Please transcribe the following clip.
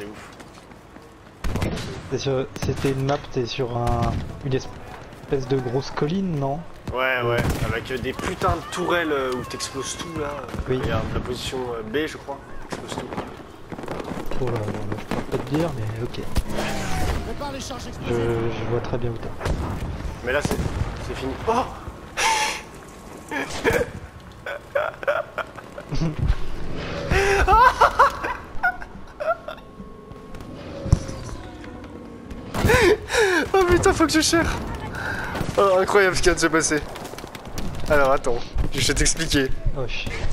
c'est ouf. C'était une map, t'es sur une espèce de grosse colline, non? Ouais, avec des putains de tourelles où t'exploses tout là. Oui. Regarde, la position B, je crois. T'exploses tout. Oh là, je pourrais pas te dire, mais ok. Je vois très bien où t'es. Mais là, c'est fini. Oh oh putain, faut que je cherche. Oh, incroyable ce qui vient de se passer. Alors attends, je vais t'expliquer. Oh shit.